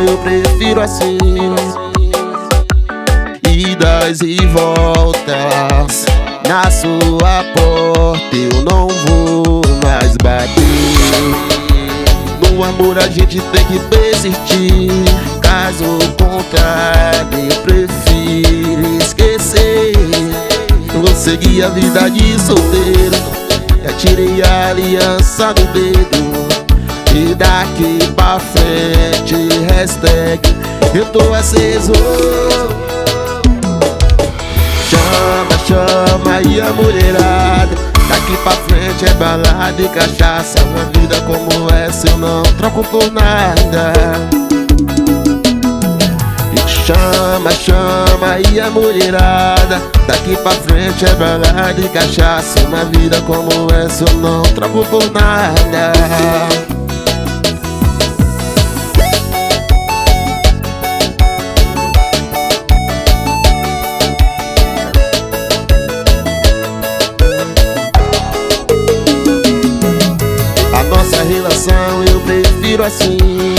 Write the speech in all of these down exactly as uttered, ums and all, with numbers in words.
eu prefiro assim. Idas e voltas na sua porta eu não vou mais bater. No amor a gente tem que persistir, caso contrário eu prefiro esquecer. Vou seguir a vida de solteiro, já tirei a aliança do dedo. E daqui pra frente, hashtag eu tô aceso. Chama, chama aí a mulherada. Daqui pra frente é balada e cachaça. Uma vida como essa eu não troco por nada. E chama, chama aí a mulherada. Daqui pra frente é balada e cachaça. Uma vida como essa eu não troco por nada. Nossa relação eu prefiro assim.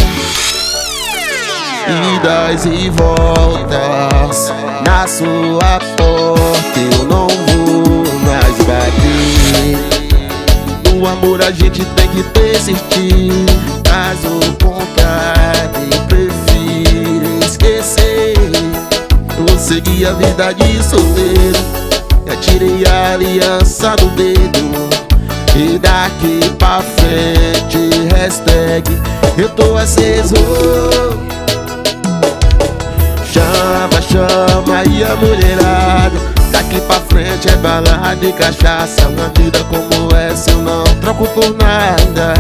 Idas e voltas na sua porta eu não vou mais bater. No amor a gente tem que persistir, caso contrário eu prefiro esquecer. Vou seguir a vida de solteiro, já tirei a aliança do dedo. E daqui pra frente, hashtag eu tô aceso. Chama, chama aí a mulherada. Daqui pra frente é balada e cachaça. Uma vida como essa eu não troco por nada.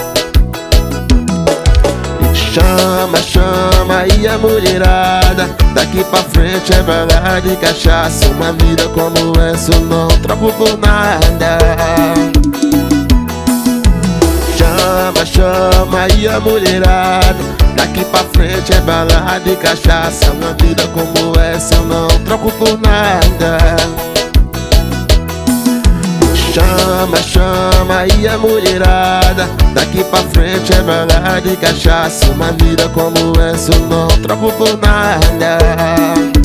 Chama, chama aí a mulherada. Daqui pra frente é balada e cachaça. Uma vida como essa eu não troco por nada. Chama, chama aí a mulherada. Daqui pra frente é balada e cachaça. Uma vida como essa eu não troco por nada. Chama, chama aí a mulherada. Daqui pra frente é balada e cachaça. Uma vida como essa eu não troco por nada.